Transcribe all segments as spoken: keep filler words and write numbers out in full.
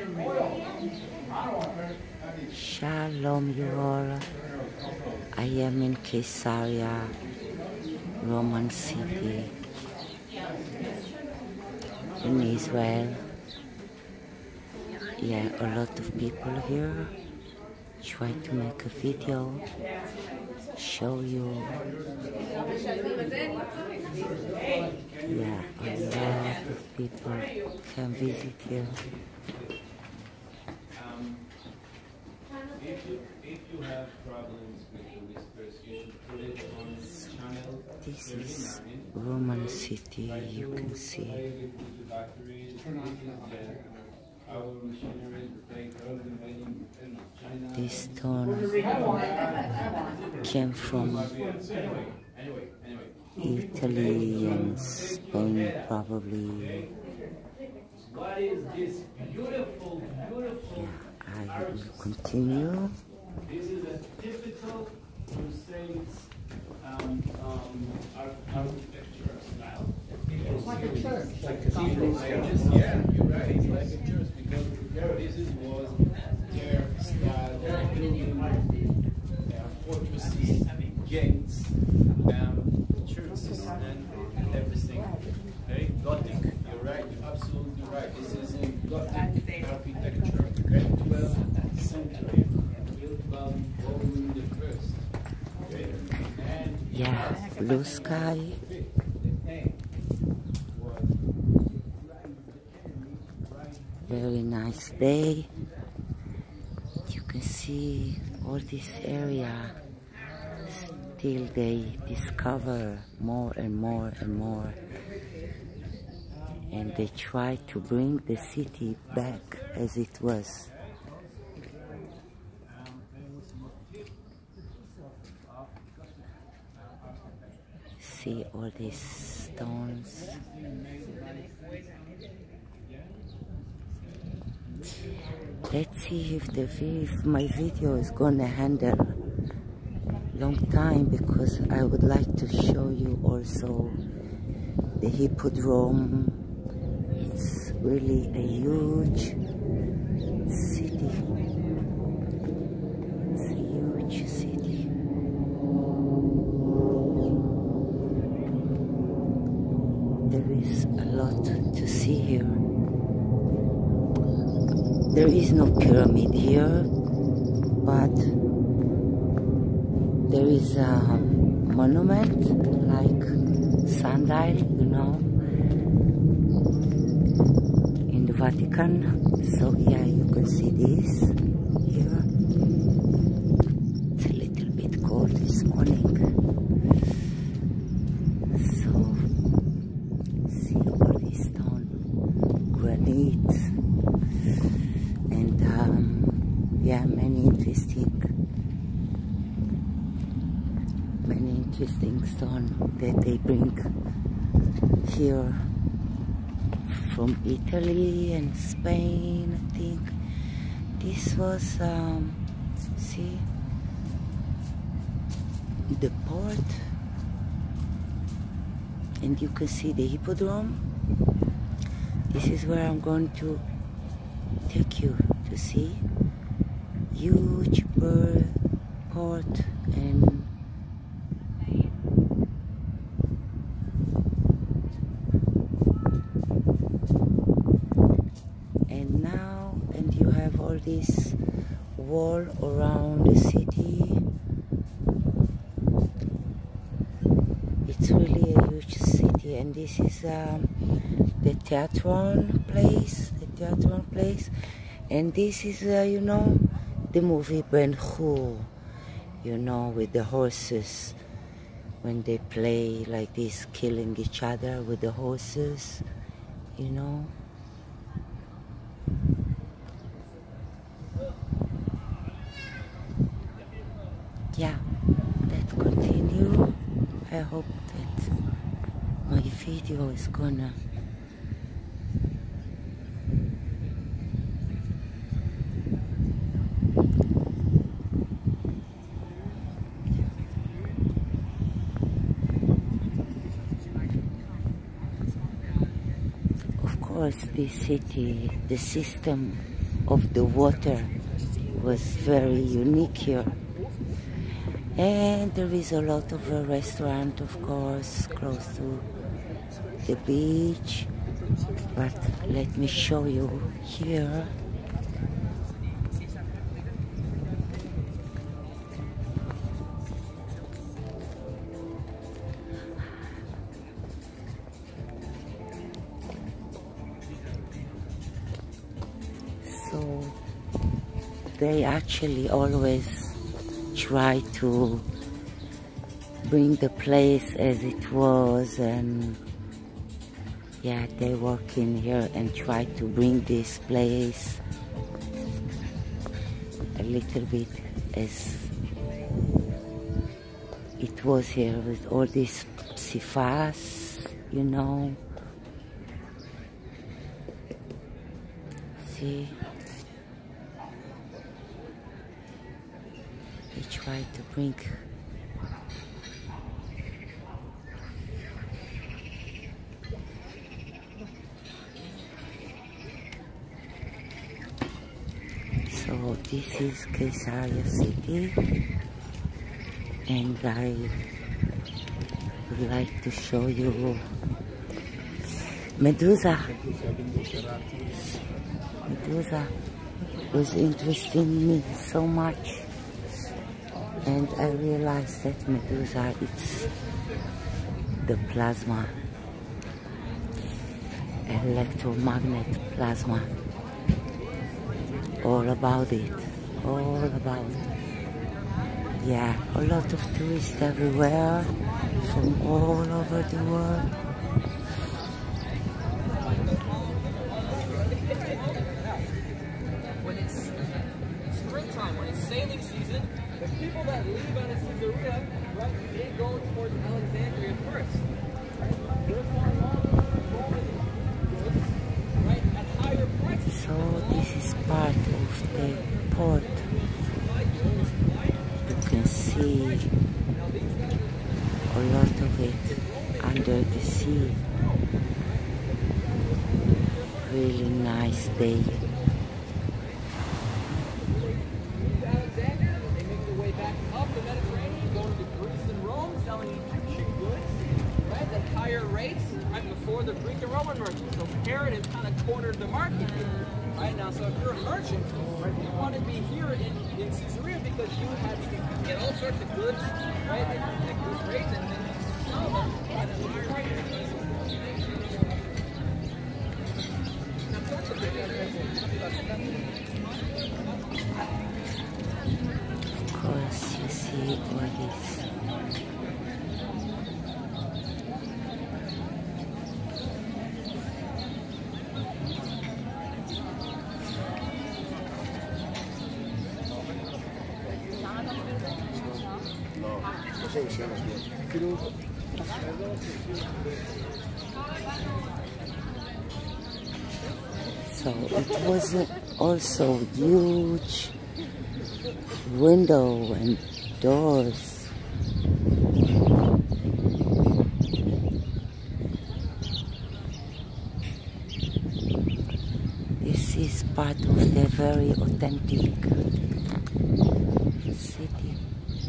Shalom you all. I am in Caesarea, Roman city in Israel. Yeah, a lot of people here. Try to make a video, show you. Yeah, a lot of people can visit here. Um, if you if you have problems with the whispers, you should put it on channel. This is Roman city, you can see. This stone came from Italy and Spain, probably. What is this beautiful, beautiful? Yeah, I will continue. This is a typical Crusade um, um, architecture style. It's like a church. Like a cathedral. Yeah, you're right. It's like a church because this is, was their style of building uh, fortresses, gates, um, churches, and everything. Okay, Gothic. You're right. You're absolutely right. This is a Gothic architecture. Okay, twelfth century, built by William the First. Okay, and Yeah, blue sky. Very nice day. You can see all this area. Still they discover more and more and more. And they try to bring the city back as it was. See all these stones. Let's see if the if my video is gonna handle long time, because I would like to show you also the Hippodrome. It's really a huge city. It's a huge city. There is a lot to see here. There is no pyramid here, but there is a monument like sundial, you know, in the Vatican. So yeah, you can see this here. It's a little bit cold this morning. So see all this stone, granite. And um, yeah, many interesting, many interesting stone that they bring here from Italy and Spain, I think. This was, um, see, the port, and you can see the Hippodrome. This is where I'm going to take you to see. Huge bird port, and and now and you have all this wall around the city. It's really a huge city, and this is um, the Theatron place. Theatron place, and this is uh, you know, the movie Ben Hur, you know, with the horses, when they play like this, killing each other with the horses, you know. Yeah, let's continue. I hope that my video is gonna course, this city, the system of the water was very unique here. And there is a lot of a restaurant, of course, close to the beach. But let me show you here. So they actually always try to bring the place as it was, and yeah, they work in here and try to bring this place a little bit as it was here, with all these psifas, you know. See? They try to bring so this is Caesarea City, and I would like to show you Medusa. Medusa was interesting me so much. And I realized that Medusa, it's the plasma, electromagnet plasma. All about it, all about it. Yeah, a lot of tourists everywhere, from all over the world. When it's springtime, when it's sailing season, the people that leave out of Caesarea, right, they go towards Alexandria first. Right? They're selling all these Roman goods, right, at higher prices. So this is part of the port. You can see a lot of it under the sea. Really nice day. Before the Greek and Roman merchants. So Herod has kind of cornered the market here. Right now, so if you're a merchant, right, you want to be here in, in Caesarea because you have you can get all sorts of goods, right, at a good rate, and then you sell them at a higher rate. Of course, you see what is. So it was also huge window and doors. This is part of the very authentic city.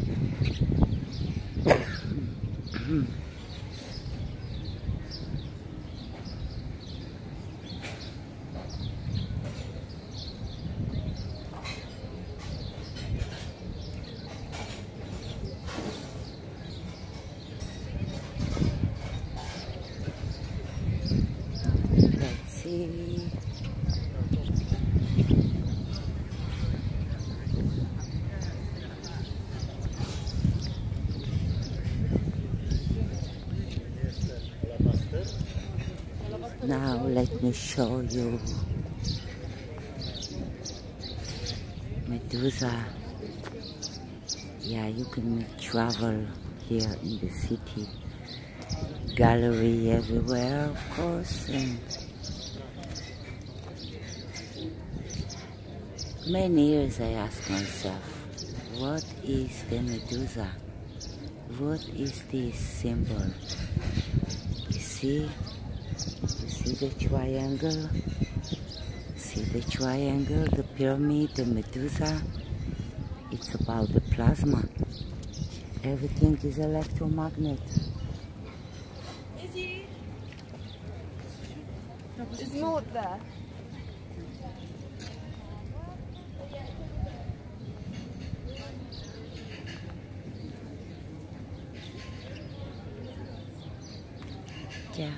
Let's see. Now let me show you Medusa. Yeah, you can travel here in the city. Gallery everywhere, of course, and many years I ask myself, what is the Medusa? What is this symbol? You see? You see the triangle? See See the triangle, the pyramid, the Medusa. It's about the plasma. Everything is electromagnet. It's not there. Yeah.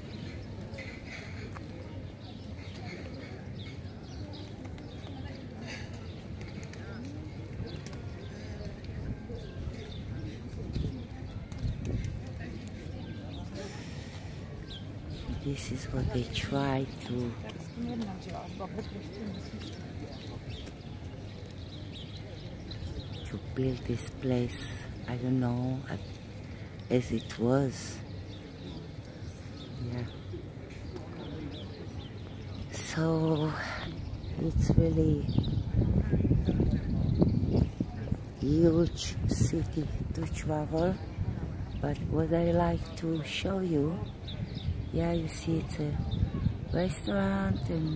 This is what they try to to build this place. I don't know, as it was. Yeah. So it's really huge city to travel, but what I like to show you, yeah, you see it's a restaurant and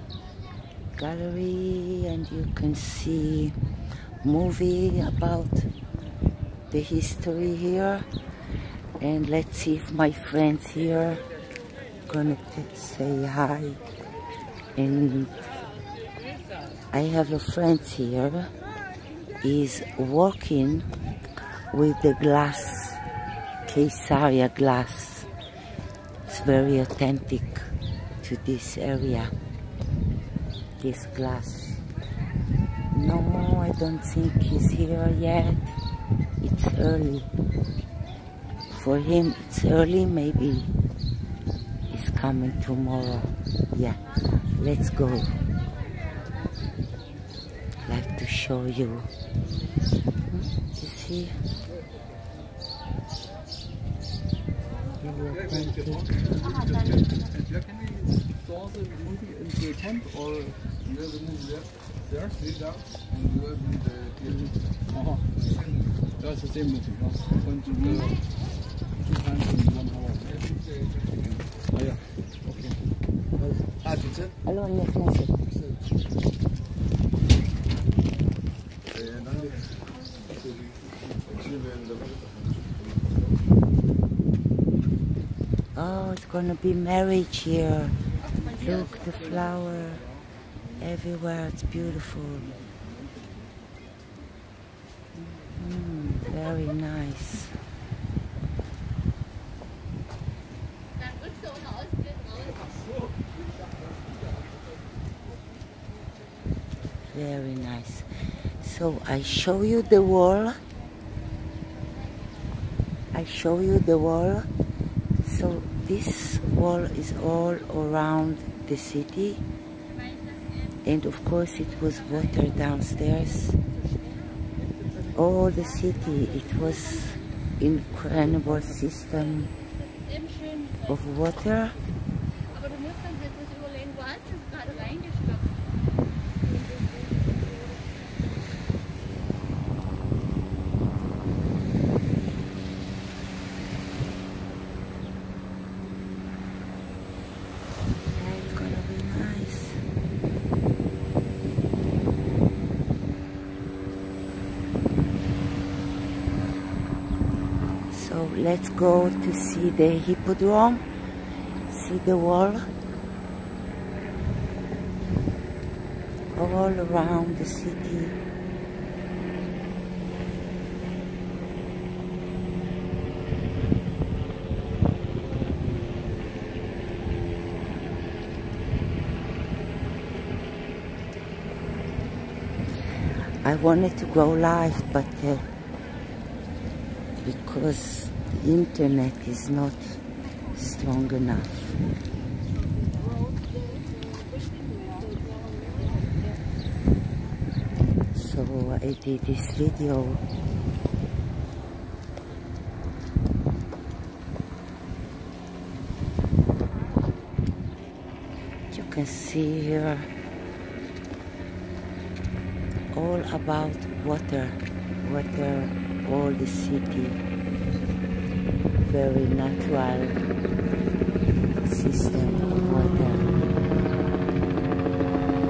gallery, and you can see movie about the history here. And let's see if my friends here gonna say hi. And I have a friend here. He's working with the glass, Caesarea glass. It's very authentic to this area, this glass. No, I don't think he's here yet. It's early. For him, it's early, maybe he's coming tomorrow. Yeah, let's go. Like to show you. You see? Really authentic. That's the same movie, no? One to the two times in one hour. Oh yeah. Okay. Ah, that's it? Allora, mia classe. Oh, it's gonna be marriage here. Look, the flower everywhere. It's beautiful. Mm, very nice. Very nice. So I show you the wall. I show you the wall. So this wall is all around the city. And of course it was water downstairs. All the city, it was incredible system of water. So let's go to see the hippodrome, see the wall, all around the city. I wanted to go live, but uh, because the internet is not strong enough. So I did this video. You can see here all about water, water, all the city. Very natural system of water.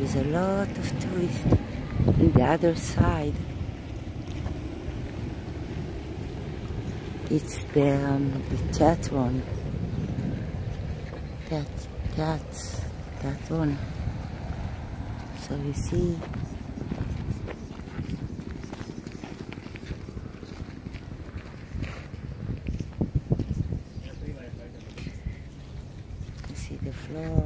is a lot of tourists in the other side. It's the, um, the Theatron. That's, that's that one. So you see, you see the floor,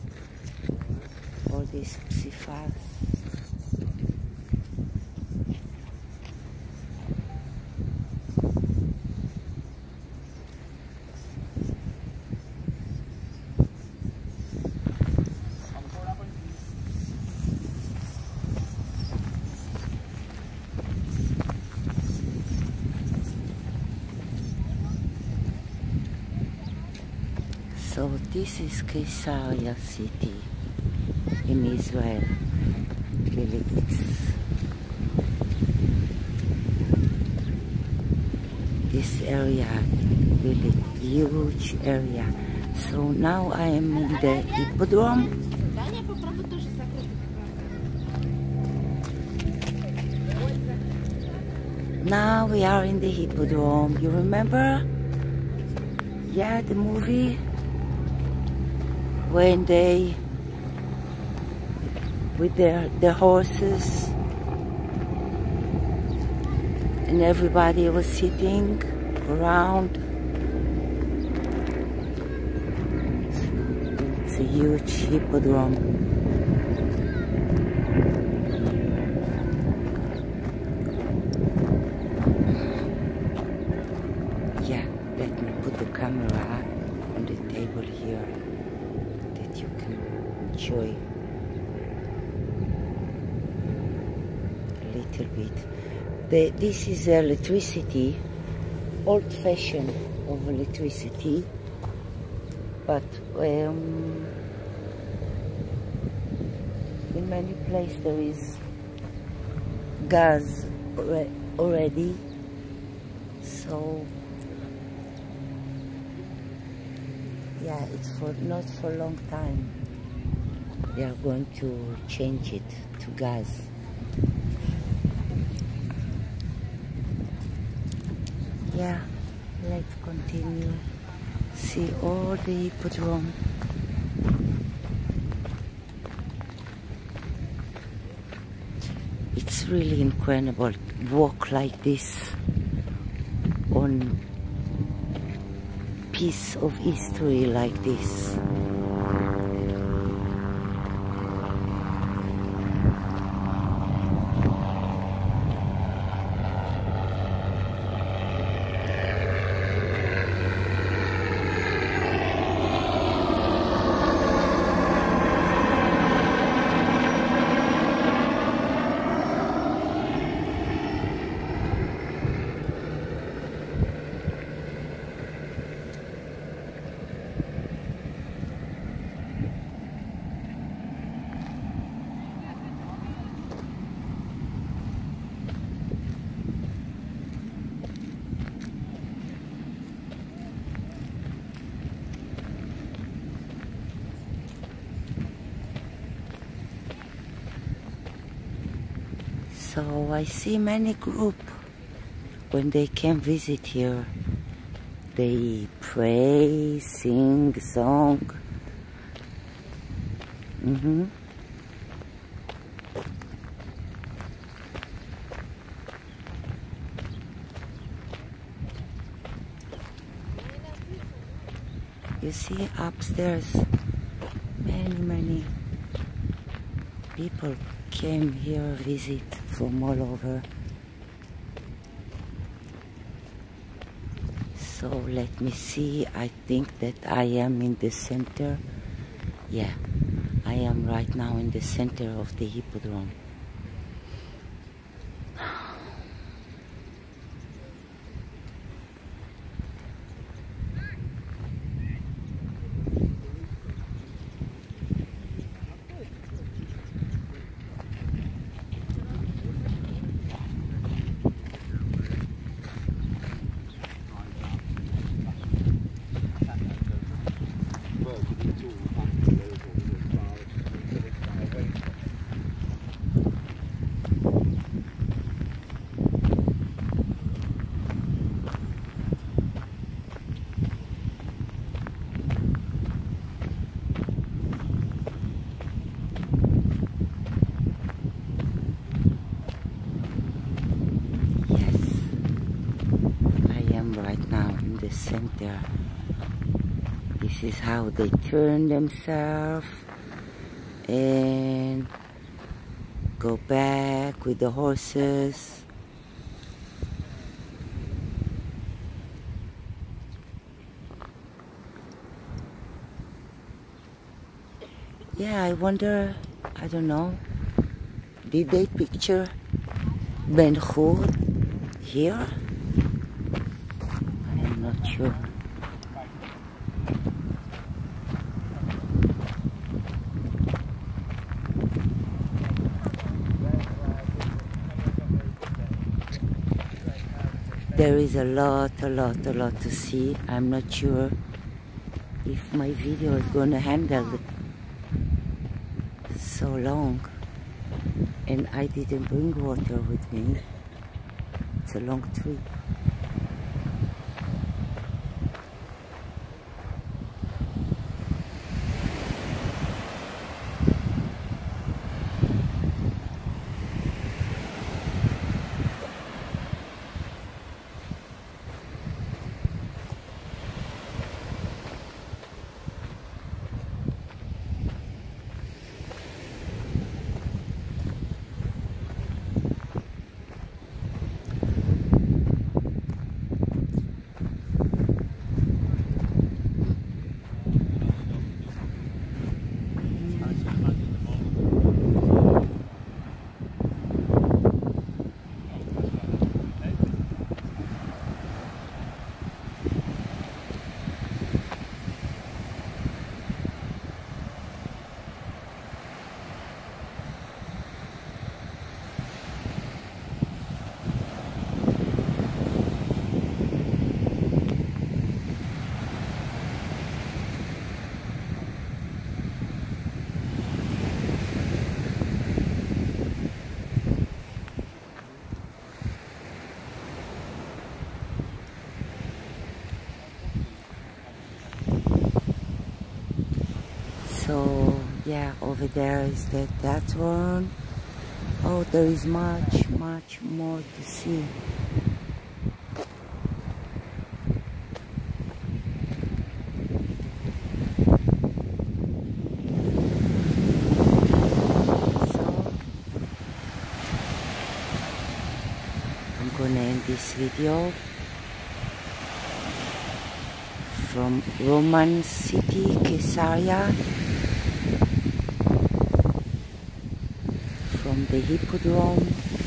all these psifas. So this is Caesarea city in Israel. Really, it's this area, really huge area. So now I am in the Hippodrome. Now we are in the Hippodrome. You remember? Yeah, the movie when they with their their horses and everybody was sitting around. It's a huge hippodrome. Yeah, let me put the camera on the table here that you can enjoy a little bit. The, this is electricity, old-fashioned of electricity, but um, in many places there is gas already, so yeah, it's for not for a long time. They are going to change it to gas. Yeah, let's continue. See all the hippodrome. It's really incredible to walk like this on piece of history like this. So I see many group when they can visit here. They pray, sing, song. Mm-hmm. You see upstairs, many, many people came here visit from all over. So let me see, I think that I am in the center. Yeah, I am right now in the center of the hippodrome. center. This is how they turn themselves and go back with the horses. Yeah, I wonder, I don't know, did they picture Ben Hur here? I'm not sure. There is a lot, a lot, a lot to see. I'm not sure if my video is going to handle it so long. And I didn't bring water with me. It's a long trip. So yeah, over there is that that one. Oh, there is much, much more to see. So I'm gonna end this video from Roman city, Caesarea. From the Hippodrome